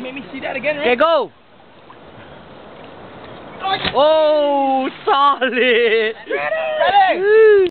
make me see that again, Okay, right? go! Oh, solid! Ready?